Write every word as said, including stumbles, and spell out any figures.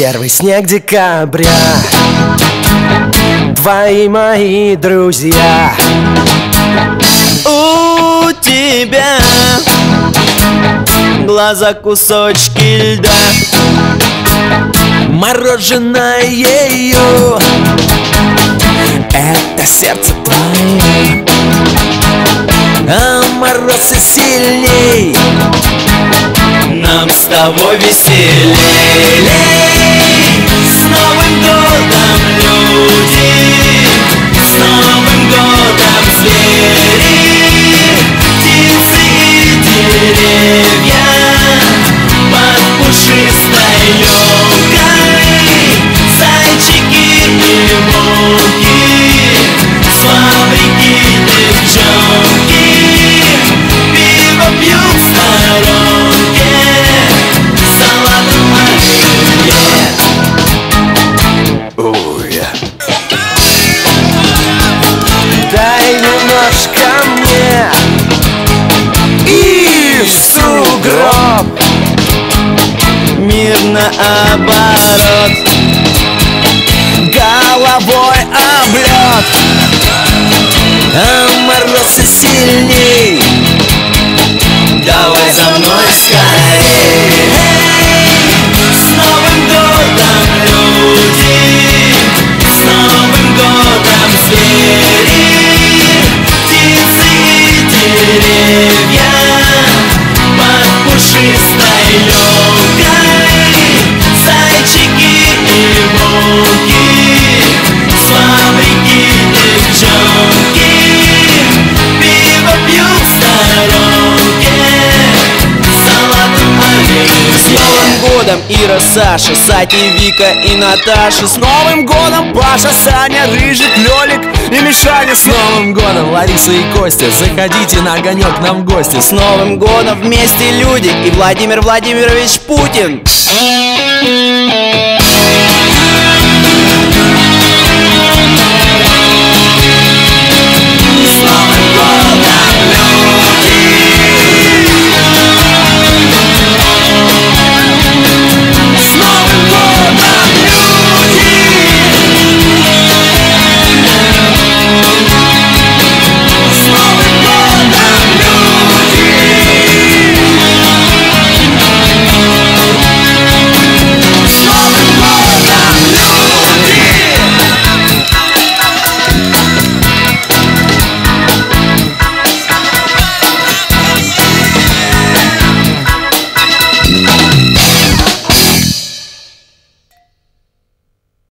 Первый снег декабря, твои мои друзья. У тебя глаза кусочки льда, Мороженое ее, это сердце твое, а мороз и сильней, нам с тобой веселей. С Новым годом, люди! С Новым годом, звери! Птицы и деревья под пушистой елкой, зайчики и волки, с фабрики девчонки пиво пьют в сторонке, салатом оливье. дай немножко мне и в сугроб. Мир наоборот, Головой об лед, а мороз и сильней, давай за мной скорей. С Новым годом, люди! С Новым годом, звери! Птицы и деревья под пушистой елкой, зайчики и волки, с фабрики девчонки пиво пьют в сторонке, салатом оливье. С Новым годом, Ира, Саша, Сати, Вика и Наташа. С Новым годом, Паша, Саня, Рыжик, Лёлик и Мишаня. С Новым годом, Лариса и Костя, заходите на огонек к нам в гости. С Новым годом вместе люди и Владимир Владимирович Путин.